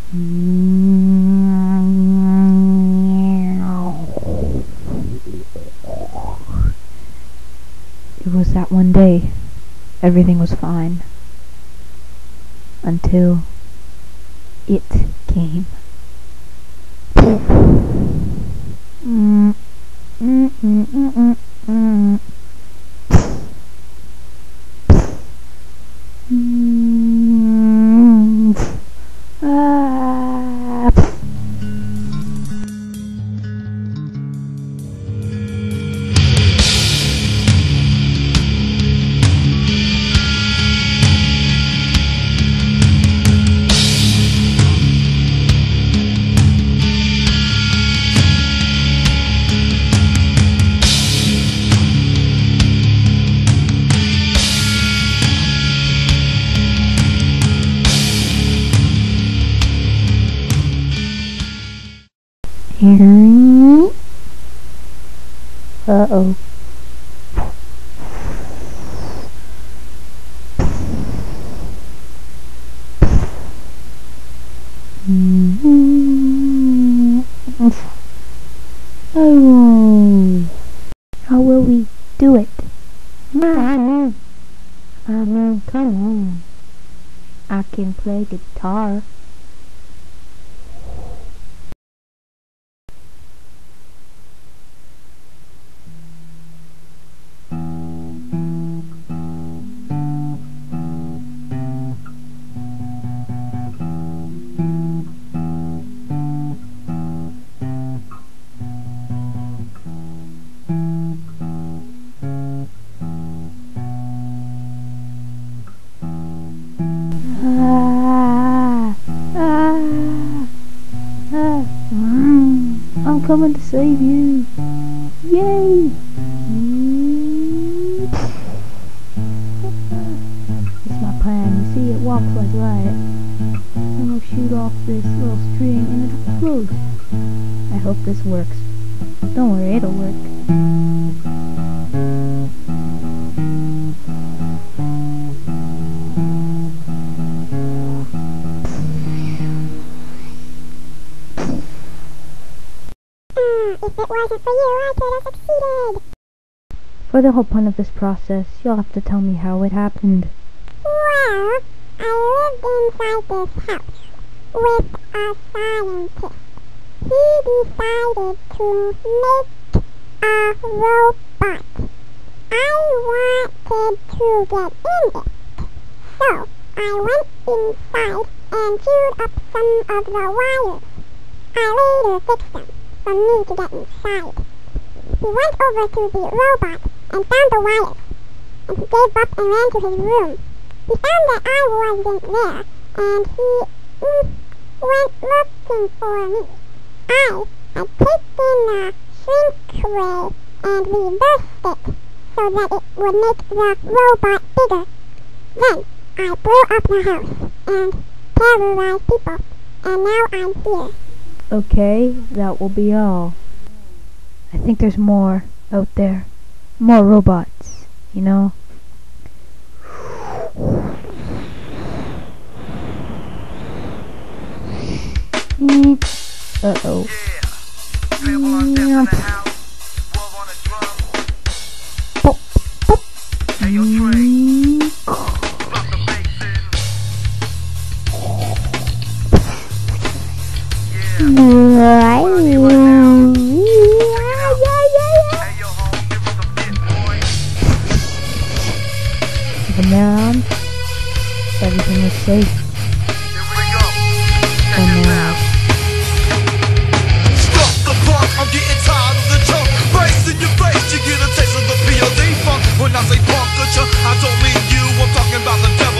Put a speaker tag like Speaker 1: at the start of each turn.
Speaker 1: It was that one day. Everything was fine. Until it came. Uh-oh. Oh. How will we do it? Come on. I can play guitar. I'm coming to save you. Yay! It's my plan. You see, it walks like light. I'm gonna shoot off this little string and it'll float. I hope this works. Don't worry, it'll work.
Speaker 2: If it wasn't for you, I could have succeeded.
Speaker 1: For the whole point of this process, you'll have to tell me how it happened.
Speaker 2: Well, I lived inside this house with a scientist. He decided to make a robot. I wanted to get in it, so I went inside and chewed up some of the wires. I later fixed them for me to get inside. He went over to the robot and found the wires, and he gave up and ran to his room. He found that I wasn't there, and he went looking for me. I had taken a shrink ray and reversed it so that it would make the robot bigger. Then I blew up the house and terrorized people, and now I'm here.
Speaker 1: Okay, that will be all. I think there's more out there. More robots, you know? Uh-oh. Pop, pop. The mirror on. Everything is safe. For now.
Speaker 3: Stop the punk, I'm getting tired of the junk. Face in your face, you get a taste of the POD funk. When I say punk culture, I don't mean you, I'm talking about the devil.